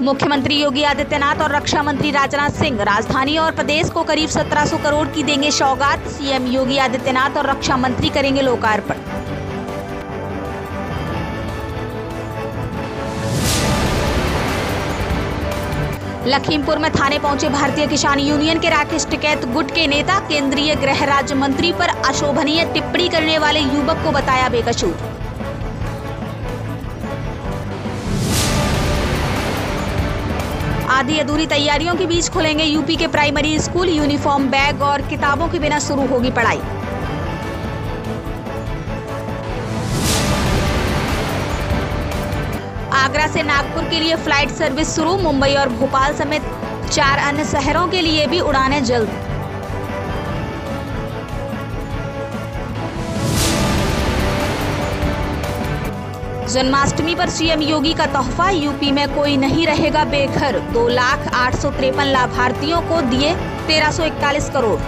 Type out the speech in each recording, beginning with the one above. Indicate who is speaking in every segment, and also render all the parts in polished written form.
Speaker 1: मुख्यमंत्री योगी आदित्यनाथ और रक्षा मंत्री राजनाथ सिंह राजधानी और प्रदेश को करीब 1700 करोड़ की देंगे सौगात। सीएम योगी आदित्यनाथ और रक्षा मंत्री करेंगे लोकार्पण। लखीमपुर में थाने पहुंचे भारतीय किसान यूनियन के राकेश टिकैत गुट के नेता। केंद्रीय गृह राज्य मंत्री पर अशोभनीय टिप्पणी करने वाले युवक को बताया बेकसूर। आधी अधूरी तैयारियों के बीच खुलेंगे यूपी के प्राइमरी स्कूल। यूनिफॉर्म, बैग और किताबों के बिना शुरू होगी पढ़ाई। आगरा से नागपुर के लिए फ्लाइट सर्विस शुरू। मुंबई और भोपाल समेत 4 अन्य शहरों के लिए भी उड़ानें जल्द। जन्माष्टमी पर सीएम योगी का तोहफा। यूपी में कोई नहीं रहेगा बेघर। 2,08,53 लाभार्थियों को दिए 1,341 करोड़।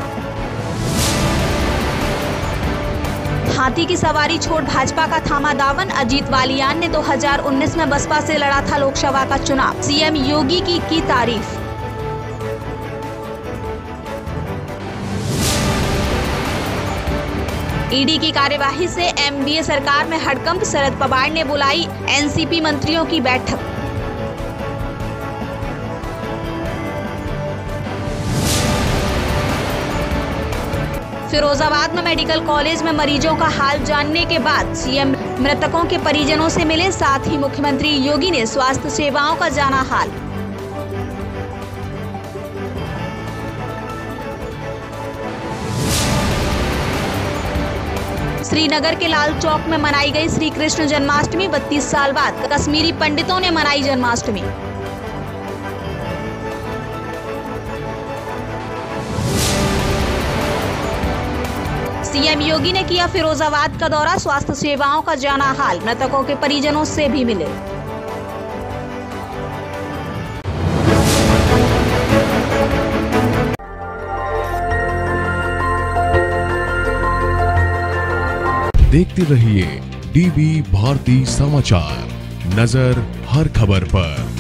Speaker 1: हाथी की सवारी छोड़ भाजपा का थामा दामन। अजीत वालियान ने 2019 में बसपा से लड़ा था लोकसभा का चुनाव। सीएम योगी की तारीफ। ईडी की कार्यवाही से एमडीए सरकार में हड़कंप। शरद पवार ने बुलाई एनसीपी मंत्रियों की बैठक। फिरोजाबाद में मेडिकल कॉलेज में मरीजों का हाल जानने के बाद सीएम मृतकों के परिजनों से मिले। साथ ही मुख्यमंत्री योगी ने स्वास्थ्य सेवाओं का जाना हाल। श्रीनगर के लाल चौक में मनाई गई श्री कृष्ण जन्माष्टमी। 32 साल बाद कश्मीरी पंडितों ने मनाई जन्माष्टमी। सीएम योगी ने किया फिरोजाबाद का दौरा। स्वास्थ्य सेवाओं का जाना हाल। मृतकों के परिजनों से भी मिले।
Speaker 2: देखते रहिए डीबी भारती समाचार, नजर हर खबर पर।